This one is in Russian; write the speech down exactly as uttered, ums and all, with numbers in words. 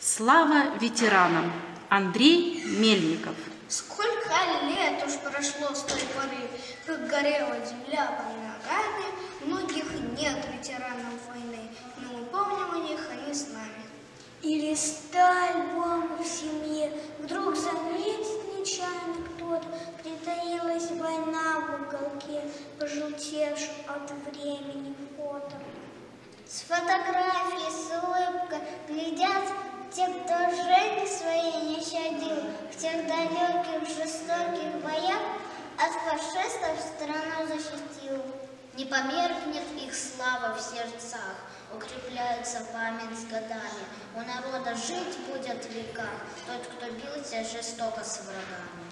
Слава ветеранам! Андрей Мельников. Сколько лет уж прошло с той поры, как горела земля под ногами, многих нет ветеранов войны, но мы помним о них, они с нами. Или сталь бомбы в семье, вдруг заметит нечаянно кто-то, притаилась война в уголке, пожелтевшем от времени фото. С фотографией, с улыбкой глядят те, кто жизни своей не щадил, в тех далеких жестоких боях от фашистов страну защитил. Не померкнет их слава в сердцах, укрепляется память с годами. У народа жить будет в веках тот, кто бился жестоко с врагами.